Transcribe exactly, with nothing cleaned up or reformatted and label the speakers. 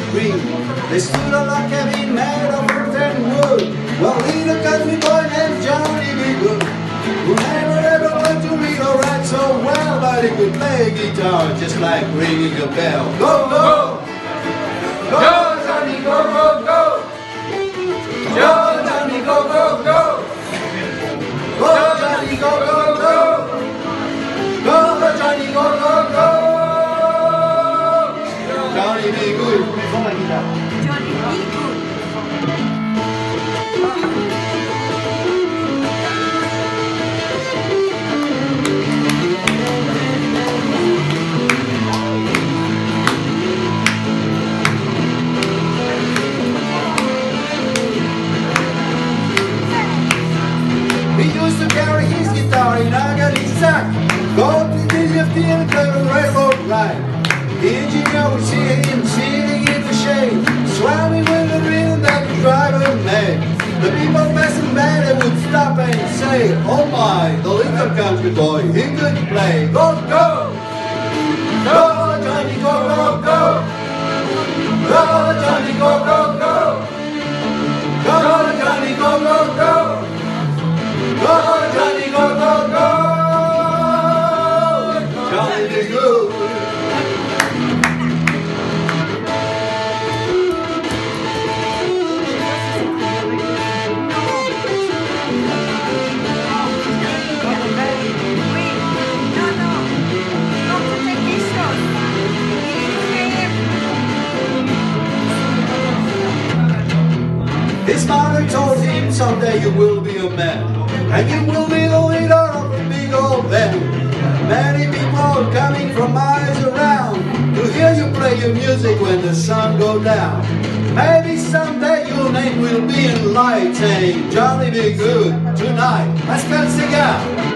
Speaker 1: green. They stood on a cabin made of earth and wood. Well, he the country boy named Johnny B. Good, who never ever learned to read or write so well, but he could play guitar just like ringing a bell. Go, go! Go, Johnny, go, go, go! Go, Johnny, go, go, go! Go, Johnny, go, go, go! Go, Johnny, go, go, go! Johnny B. Good.
Speaker 2: Johnny B. Good.
Speaker 1: He used to carry his guitar in a gunny sack, go to the left and play the railroad line. The engineer would see him sitting in the shade, swelling with the rhythm that the driver made. The people passing by, they would stop and say, oh my, the little country boy, he could play. Go, go! Go, Johnny, go, go, go! Go, Johnny, go, go, go! Go, Johnny, go, go, go! Go, Johnny, go, go, go! Johnny B. Good. His mother told him, someday you will be a man, and you will be the leader of a big old band. Many people coming from miles around to hear you play your music when the sun goes down. Maybe someday your name will be in lights, saying, Johnny B. Good, tonight, let's go cigar.